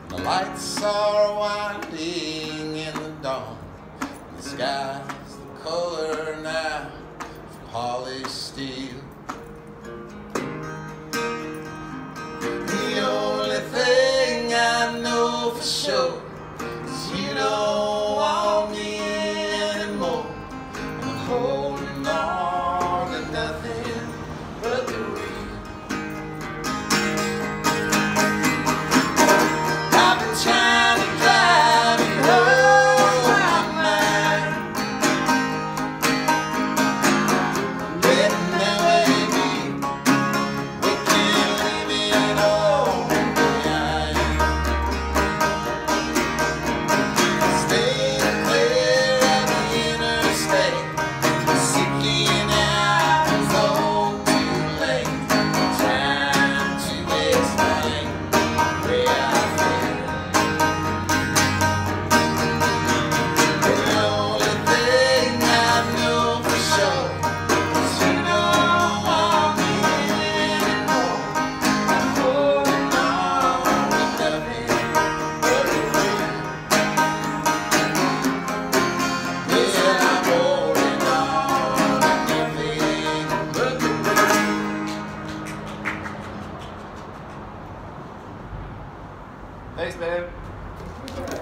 The lights are winding in the dawn. The sky's the color now of polished steel. The only thing I know for sure is you don't want me anymore. I'm holding on to nothing but the real. I've been trying to drive you home, my mind. Letting that way be. We can't leave it all behind. Staying clear of the interstate, seeking out is all too late. Time to explain the way I feel. The only thing I know for sure is you don't want me anymore. I'm holding on to nothing but the real. Yeah, I'm holding on to nothing but the real. Thanks, man.